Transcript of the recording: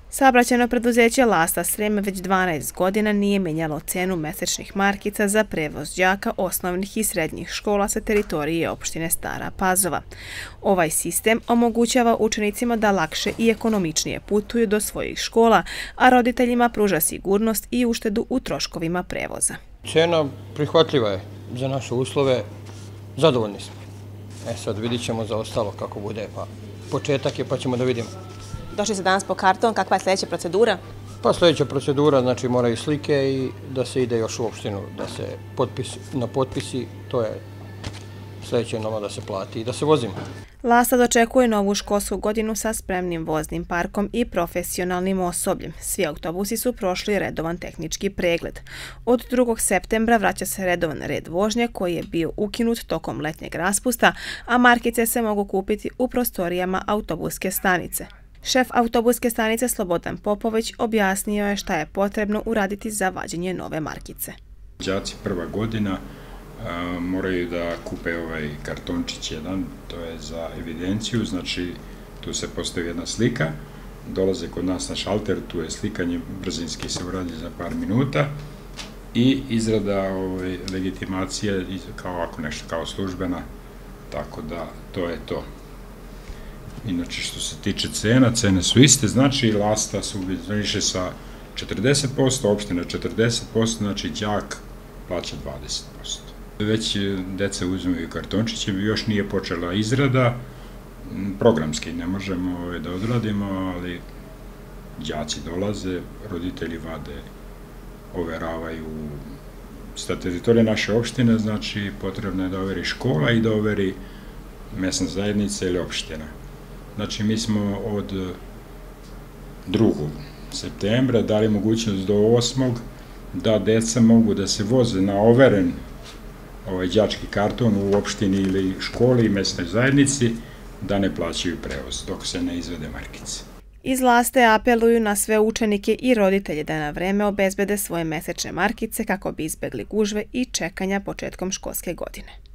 Saobraćajno preduzeće Lasta Srem već 12 godina nije mijenjalo cenu mesečnih markica za prevoz đaka osnovnih i srednjih škola sa teritorije opštine Stara Pazova. Ovaj sistem omogućava učenicima da lakše i ekonomičnije putuju do svojih škola, a roditeljima pruža sigurnost i uštedu u troškovima prevoza. Cena prihvatljiva je za naše uslove, zadovoljni smo. Sad vidit ćemo za ostalo kako bude, pa početak je pa ćemo da vidimo. Došli ste danas po karton, kakva je sljedeća procedura? Pa sljedeća procedura, znači moraju slike i da se ide još u opštinu, da se na potpisi, to je sljedeće novo da se plati i da se vozimo. Lasta dočekuje novu školsku godinu sa spremnim voznim parkom i profesionalnim osobljem. Svi autobusi su prošli redovan tehnički pregled. Od 2. septembra vraća se redovan red vožnje koji je bio ukinut tokom letnjeg raspusta, a markice se mogu kupiti u prostorijama autobuske stanice. Šef autobuske stanice Slobodan Popović objasnio je šta je potrebno uraditi za vađenje nove markice. Đaci prva godina moraju da kupe ovaj kartončić jedan, to je za evidenciju, znači tu se postavi jedna slika, dolaze kod nas na šalter, tu je slikanje, brzinski se uradi za par minuta i izrada legitimacije kao ako nešto kao službena, tako da to je to. Inače, što se tiče cena, cene su iste, znači Lasta subvencioniše sa 40%, opština 40%, znači đak plaća 20%. Već deca uzimaju kartončiće, još nije počela izrada, programski ne možemo da odradimo, ali đaci dolaze, roditelji vade, overavaju sa teritorije naše opštine, znači potrebno je da overi škola i da overi mesna zajednica ili opština. Znači, mi smo od 2. septembra dali mogućnost do 8. da deca mogu da se voze na overen đački karton u opštini ili školi i mesnoj zajednici, da ne plaćaju prevoz dok se ne izvede markice. Iz Laste apeluju na sve učenike i roditelje da na vreme obezbede svoje mesečne markice kako bi izbegli gužve i čekanja početkom školske godine.